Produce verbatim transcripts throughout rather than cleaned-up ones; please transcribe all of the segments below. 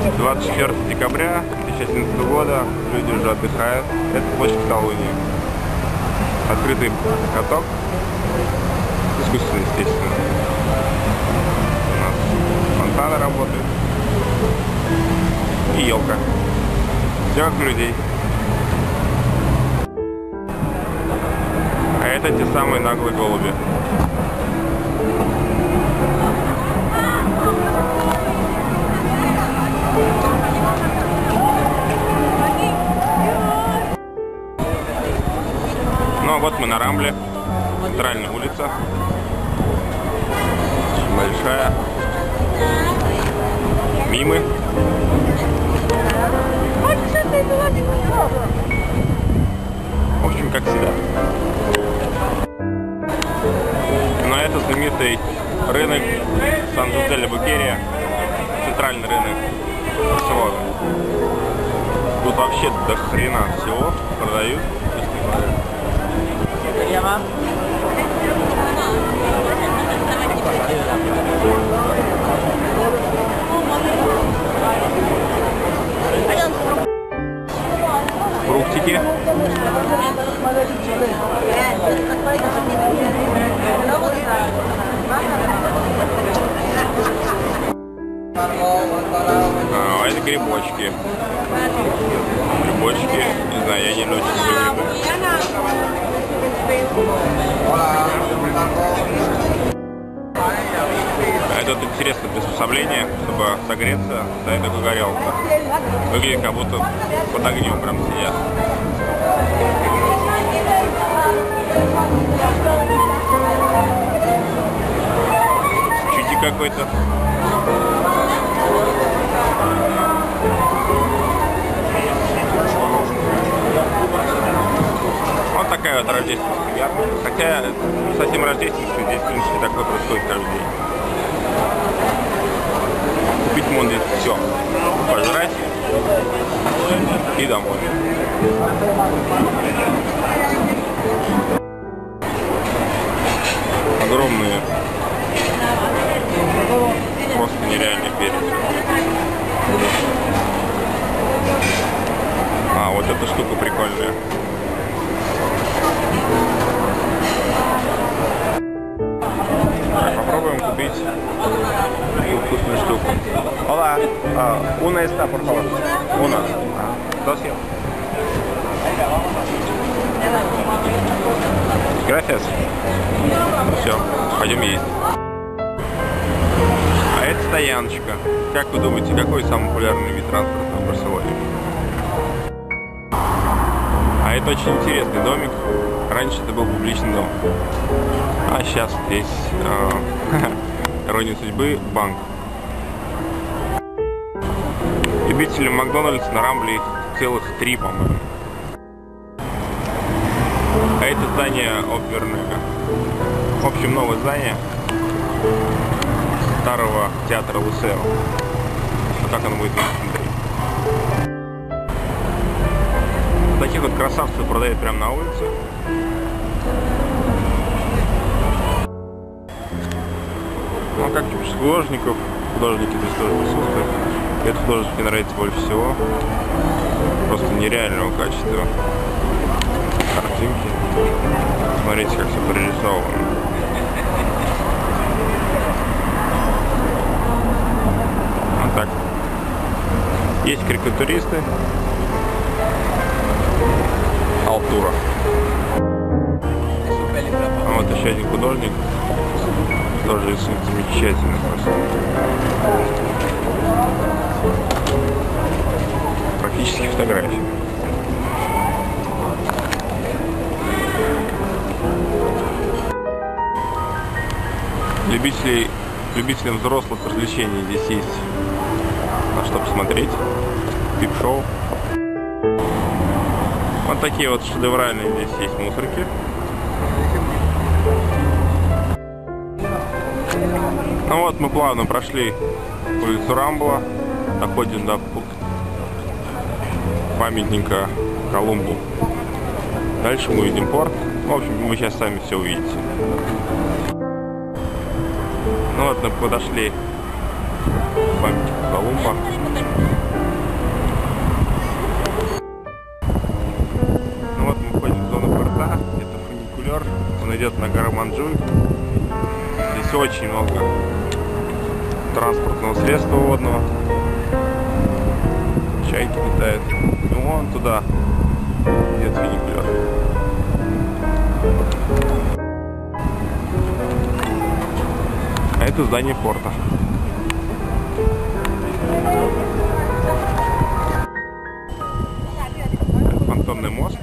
двадцать четвёртого декабря две тысячи одиннадцатого года, люди уже отдыхают. Это площадь Каталонии. Открытый каток. Искусственно, естественно. У нас фонтаны работают. И елка. Все как у людей. А это те самые наглые голуби. Ну а вот мы на Рамбле, центральная улица, большая, мимы. В общем, как всегда. Но это знаменитый рынок Сан-Жузе-де-Букерия, центральный рынок Барселоны. Тут вообще до хрена всего продают. Фруктики. А, это грибочки. Грибочки, не знаю, я не очень люблю грибы. Это вот интересное приспособление, чтобы согреться, стоит такая горелка. Выглядит, как будто под огнем прям сидят. Чути какой-то. Вот такая вот рождественская ярмарка. Хотя совсем рождественская здесь, в принципе, такое происходит каждый день. Купить можно здесь все. Пожрать и домой. Огромные, просто нереальные перец. А, вот эта штука прикольная. Так, попробуем купить такую вкусную штуку. Hola, uh, una esta, por favor. Una. Dos. Gracias. Все, пойдем есть. А это стояночка. Как вы думаете, какой самый популярный вид транспорта в Барселоне? А это очень интересный домик. Раньше это был публичный дом. А сейчас здесь, э, ирония судьбы, банк. Любителям Макдональдс на Рамбле их целых три, по-моему. А это здание оперное. В общем, новое здание старого театра Лусео. Вот так оно будет внутри. Таких вот красавцев продают прямо на улице. Ну, как пишут художников, художники здесь тоже присутствуют. Этот художник мне нравится больше всего. Просто нереального качества картинки. Смотрите, как все прорисовано. Вот так. Есть карикатуристы. Алтура. А вот еще один художник. Тоже рисует замечательно просто. Практически фотографии. Любителей, любителям взрослых развлечений здесь есть на что посмотреть. Пип-шоу. Вот такие вот шедевральные здесь есть мусорки. Ну вот мы плавно прошли улицу Рамбла, доходим до памятника Колумбу. Дальше мы увидим порт. В общем, вы сейчас сами все увидите. Ну вот мы подошли памятник Колумба. Ну вот мы входим в зону порта. Это фуникулер. Он идет на гору Манджуль. Здесь очень много транспортного средства водного. Чайки летают. Ну вон туда идет фуникулер. А это здание порта. Это понтонный мост.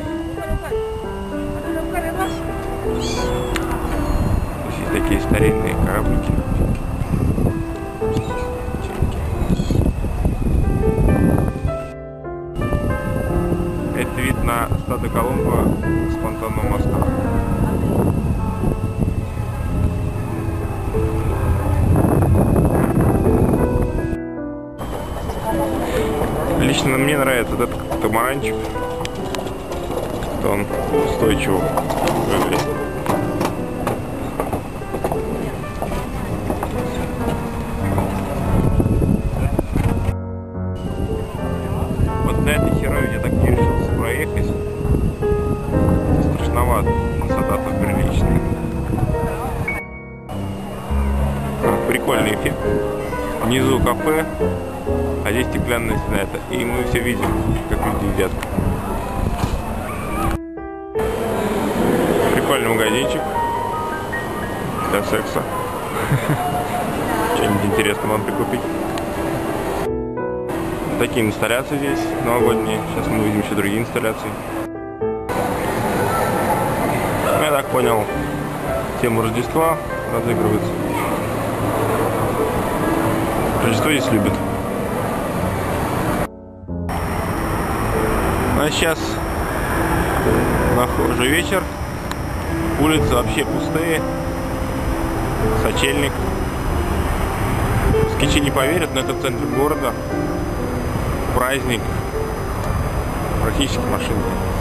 Здесь такие старинные кораблики. Это вид на статую Колумба с понтонного моста. Лично мне нравится этот катамаранчик. Как-то он устойчиво выглядит. Вот на этой херовине я так не решился проехать. Страшновато. Высота тут приличная. А, прикольный эффект. Внизу кафе, а здесь стеклянная стена. Это, и мы все видим, как люди едят. Прикольный магазинчик для секса. Что-нибудь интересное можно прикупить. Такие инсталляции здесь новогодние. Сейчас мы увидим еще другие инсталляции. Я так понял, тему Рождества разыгрывается. Рождество здесь любят. А сейчас уже вечер. Улицы вообще пустые. Сочельник. Москвичи не поверят, но это в центре города. Праздник. Практически машин.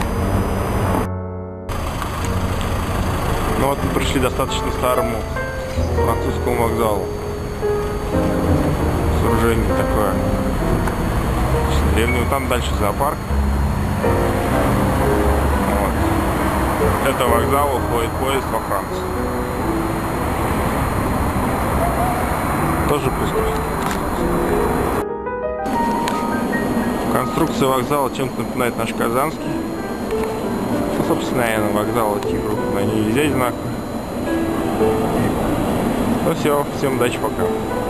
Ну вот мы пришли достаточно старому французскому вокзалу. Сооружение такое древнее. Там дальше зоопарк. Вот. Это вокзал, уходит поезд во Францию. Тоже пустой. Конструкция вокзала чем-то напоминает наш Казанский. Ну, собственно, наверное, вокзал Тигру на ней везде одинаково. Ну все, всем удачи, пока.